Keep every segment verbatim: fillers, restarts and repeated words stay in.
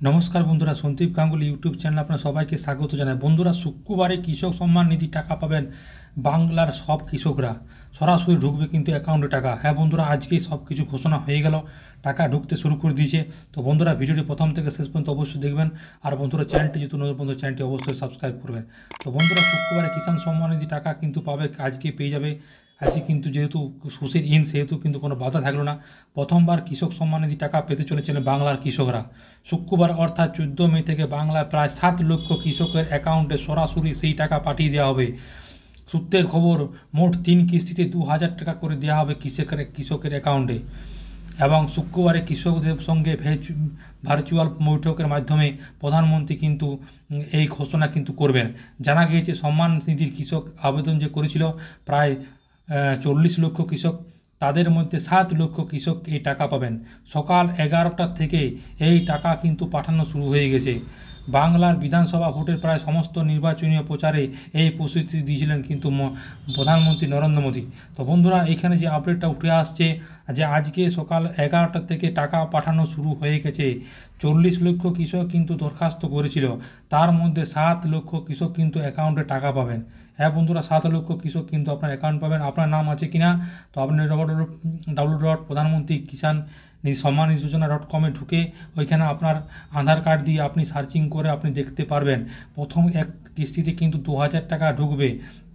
নমস্কার বন্ধুরা, Sandeep Ganguly YouTube channel আপনার সবাইকে স্বাগত জানাই। বন্ধুরা, শুক্রবারে কৃষক সম্মান নিধি টাকা পাবেন বাংলার সব কৃষকরা। সরাসরি ঢুকবে কিন্তু অ্যাকাউন্টে টাকা। হ্যাঁ বন্ধুরা, আজকেই সব কিছু ঘোষণা হয়ে গেল, টাকা ঢুকতে শুরু করে দিয়েছে। তো বন্ধুরা, ভিডিওটি প্রথম থেকে শেষ পর্যন্ত অবশ্যই দেখবেন। আর বন্ধুরা, চ্যানেলটি যদি নতুন বন্ধু, চ্যানেলটি অবশ্যই সাবস্ক্রাইব করবেন। তো বন্ধুরা, শুক্রবারে কিষান সম্মান নিধি টাকা কিন্তু পাবে, আজকে পেয়ে যাবে। আজকে কিন্তু যেহেতু সুশীর ইন, সেহেতু কিন্তু কোনো বাধা থাকলো না। প্রথমবার কৃষক সম্মান নিধি টাকা পেতে চলেছিলেন বাংলার কৃষকরা। শুক্রবার অর্থাৎ চোদ্দ মে থেকে বাংলায় প্রায় সাত লক্ষ কৃষকের অ্যাকাউন্টে সরাসরি সেই টাকা পাঠিয়ে দেওয়া হবে। সূত্রের খবর, মোট তিন কিস্তিতে দু হাজার টাকা করে দেওয়া হবে কৃষকের কৃষকের অ্যাকাউন্টে। এবং শুক্রবারে কৃষকদের সঙ্গে ভার্চুয়াল বৈঠকের মাধ্যমে প্রধানমন্ত্রী কিন্তু এই ঘোষণা কিন্তু করবেন। জানা গিয়েছে, সম্মান নিধির কৃষক আবেদন যে করেছিল প্রায় চল্লিশ লক্ষ কৃষক, তাদের মধ্যে সাত লক্ষ কৃষক এই টাকা পাবেন। সকাল এগারোটার থেকে এই টাকা কিন্তু পাঠানো শুরু হয়ে গেছে। বাংলার বিধানসভা ভোটের প্রায় সমস্ত নির্বাচনীয় প্রচারে এই প্রস্তুতি দিয়েছিলেন কিন্তু প্রধানমন্ত্রী নরেন্দ্র মোদী। তো বন্ধুরা, এইখানে যে আপডেটটা উঠে আসছে যে আজকে সকাল এগারোটা থেকে টাকা পাঠানো শুরু হয়ে গেছে। চল্লিশ লক্ষ কৃষক কিন্তু দরখাস্ত করেছিল, তার মধ্যে সাত লক্ষ কৃষক কিন্তু অ্যাকাউন্টে টাকা পাবেন। হ্যাঁ বন্ধুরা, সাত লক্ষ কৃষক কিন্তু আপনার অ্যাকাউন্ট পাবেন। আপনার নাম আছে কিনা, তো আপনি ডাব্লু ডট প্রধানমন্ত্রী কিষান সম্মান যোজনা ডট কমে ঢুকে ওইখানে আপনার আধার কার্ড দিয়ে আপনি সার্চিং করে আপনি দেখতে পারবেন। প্রথম এক কিস্তিতে কিন্তু দু হাজার টাকা ঢুকবে।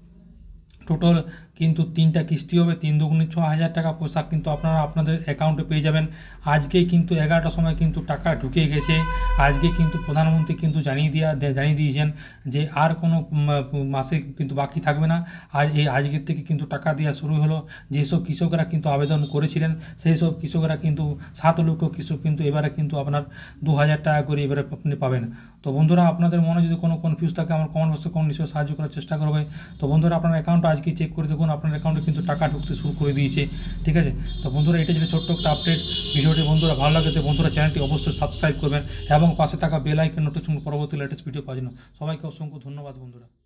টোটাল কিন্তু তিনটা কিস্তি হবে, তিন দুগুণে ছ হাজার টাকা পয়সা কিন্তু আপনারা আপনাদের অ্যাকাউন্টে পেয়ে যাবেন। আজকেই কিন্তু এগারোটার সময় কিন্তু টাকা ঢুকে গেছে। আজকে কিন্তু প্রধানমন্ত্রী কিন্তু জানিয়ে দেওয়া জানিয়ে দিয়েছেন যে আর কোনো মাসে কিন্তু বাকি থাকবে না। আর এই আজকের থেকে কিন্তু টাকা দেওয়া শুরু হলো। যেসব কৃষকরা কিন্তু আবেদন করেছিলেন সেই সব কৃষকরা কিন্তু সাত লক্ষ কৃষক কিন্তু এবারে কিন্তু আপনার দু হাজার টাকা করে এবারে আপনি পাবেন। তো বন্ধুরা, আপনাদের মনে যদি কোনো কনফিউজ থাকে আমার কমেন্ট বক্সে কমেন্ট নিশ্চয়ই সাহায্য করার চেষ্টা করবে। তো বন্ধুরা, আপনার অ্যাকাউন্ট আজকে চেক করে দেখুন, আপনার অ্যাকাউন্টে কিন্তু টাকা ঢুকতে শুরু করে দিয়েছে। ঠিক আছে, তো বন্ধুরা, এটা ছিল ছোট্ট একটা আপডেট। ভিডিওটি বন্ধুরা ভালো লাগে তো বন্ধুরা চ্যানেলটি অবশ্যই সাবস্ক্রাইব করবেন এবং পাশে থাকা বেল আইকন নোটিফিকেশন পরবর্তী লেটেস্ট ভিডিও পাওয়ার জন্য। সবাইকে অসংখ্য ধন্যবাদ বন্ধুরা।